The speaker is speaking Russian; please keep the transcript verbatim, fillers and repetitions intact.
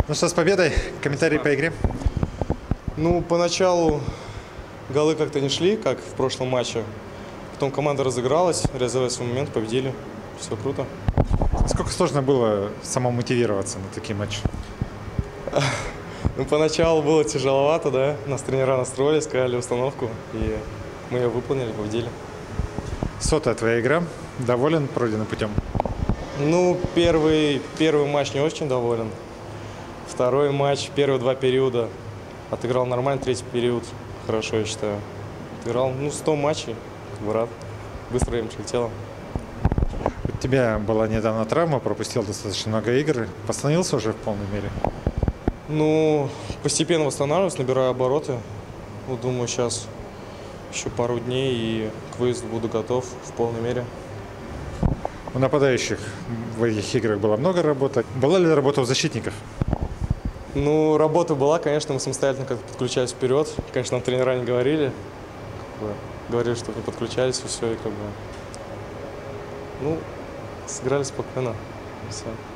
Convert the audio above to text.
Ну что, с победой. Комментарии по игре? Ну, поначалу голы как-то не шли, как в прошлом матче. Потом команда разыгралась, реализовали свой момент, победили. Все круто. Сколько сложно было самомотивироваться на такие матчи? Ну, поначалу было тяжеловато, да. Нас тренера настроили, сказали установку, и мы ее выполнили, победили. Сотая твоя игра. Доволен пройденным путем? Ну, первый, первый матч не очень доволен. Второй матч, первые два периода отыграл нормально, третий период хорошо, я считаю. Отыграл, ну, сто матчей, как бы рад. Быстро время прилетело. У тебя была недавно травма, пропустил достаточно много игр. Восстановился уже в полной мере? Ну, постепенно восстанавливаюсь, набираю обороты. Ну, думаю, сейчас еще пару дней и к выезду буду готов в полной мере. У нападающих в этих играх было много работы. Была ли работа у защитников? Ну, работа была, конечно, мы самостоятельно как-то подключались вперед. Конечно, нам тренера не говорили. Как бы, говорили, чтобы не подключались, и все, и как бы... Ну, сыграли спокойно. Все.